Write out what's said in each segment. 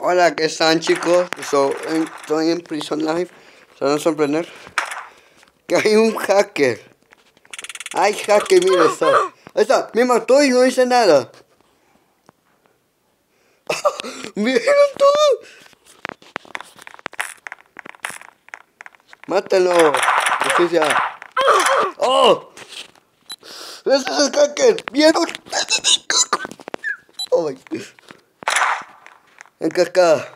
Hola, ¿qué están, chicos? Estoy en Prison Life. Se van a sorprender que hay un hacker. Hay hacker, mira, está. Ahí está, me mató y no hice nada. ¿Vieron todo? Mátalo. Justicia. ¡Oh! ¡Ese es el hacker! ¿Vieron? ¡Ay! En cascada.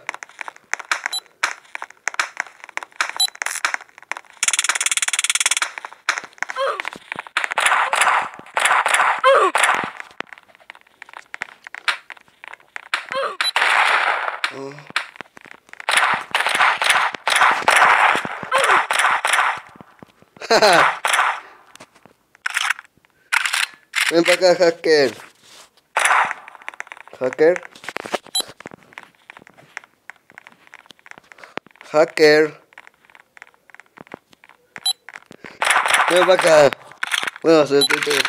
Ven para acá, hacker. Hacker. Hacker. Ven para acá. Bueno, se te...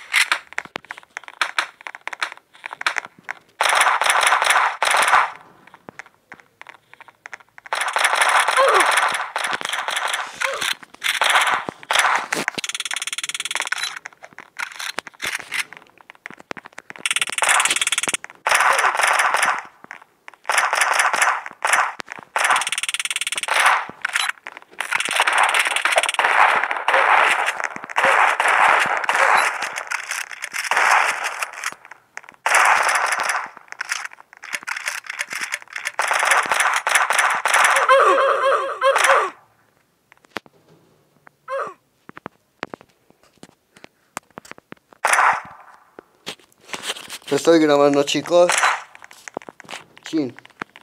Estoy grabando, chicos. Chin.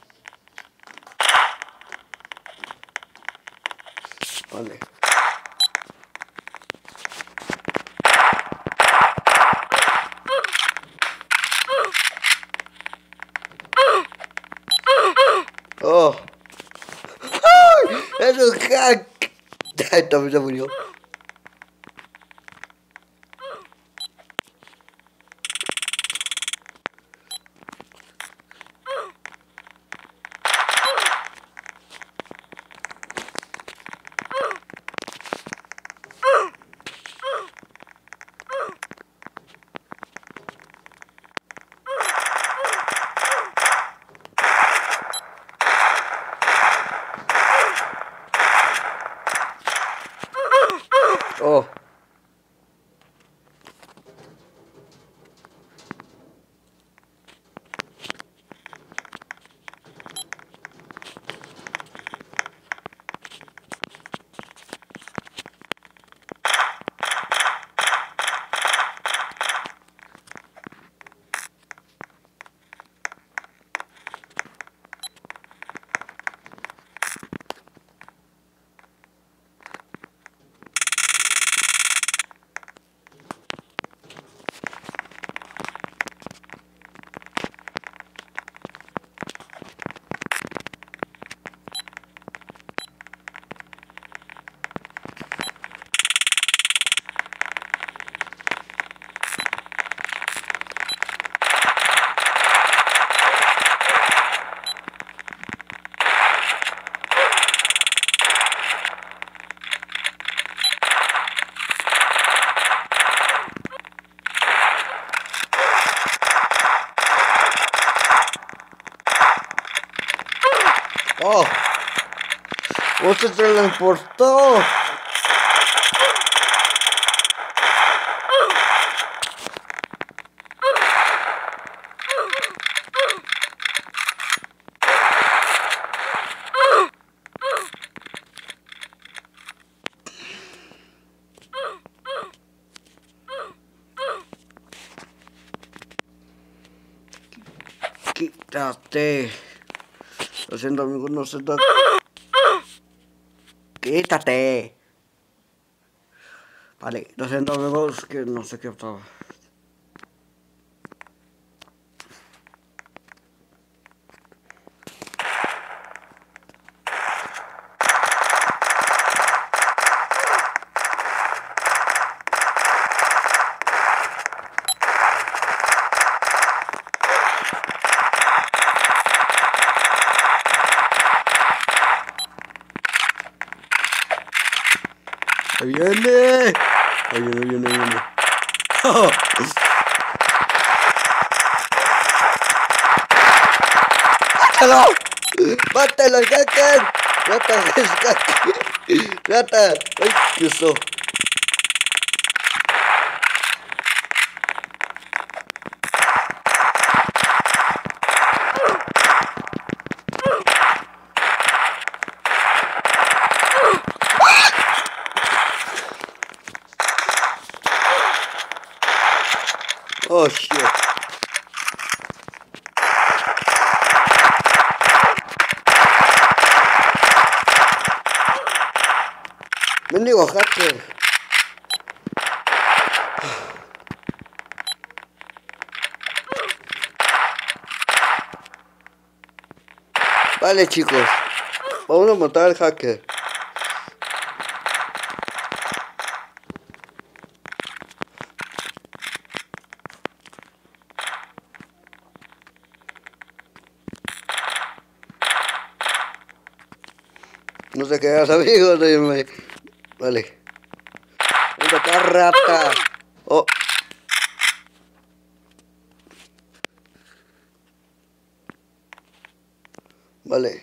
Vale. Oh. ¡Ay! ¡Es un hack! También se murió. Oh. Oh. ¡Oh, se transportó! Quítate. Lo siento, amigos, no se da. Quítate. Vale, lo siento, amigos, que no sé qué estaba. Ahí viene. Ahí viene. Oh. ¡Mátalo! ¡Mátalo, hacker! ¡Mata, hacker! ¡Mata! ¡Ay, qué oso! Oh shit. Mendigo hacker. Vale, chicos. Vamos a matar al hacker. No sé qué hagas, amigos. Vale. Voy a matar rata. Oh. Vale.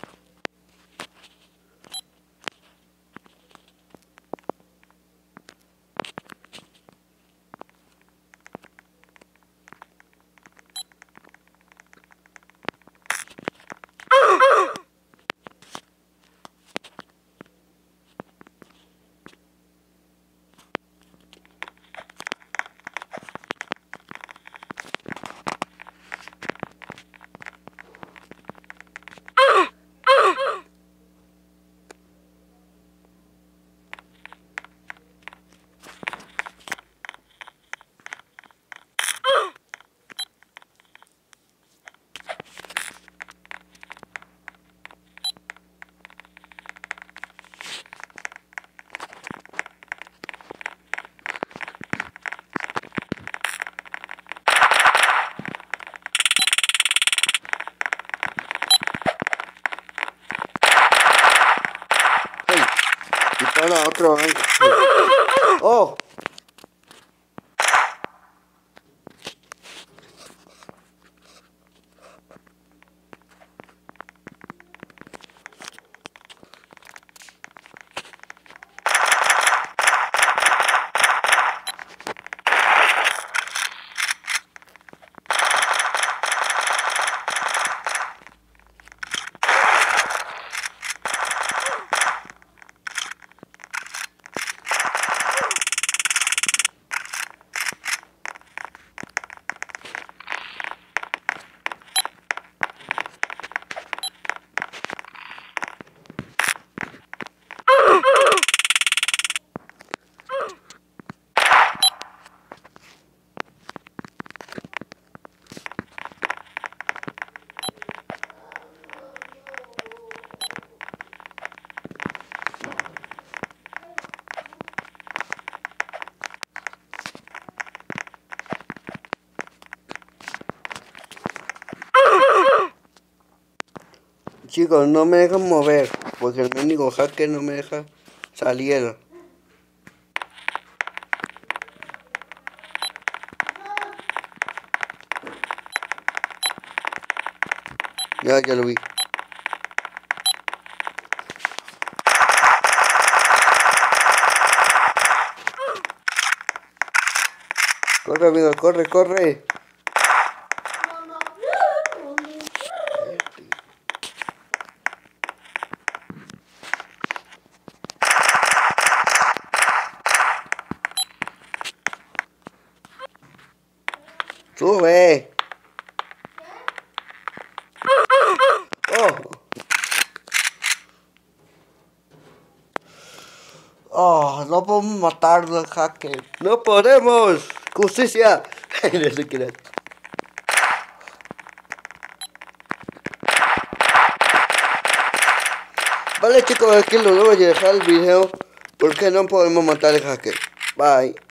Dispara otro ángel. Oh. Chicos, no me dejan mover, porque el mendigo hacker no me deja salir. Ya lo vi. Corre, amigo, corre. Sube. Oh, no podemos matarlo al hacker. No podemos. Justicia. No se crean. Vale, chicos, aquí lo voy a dejar el video porque no podemos matar al hacker. Bye.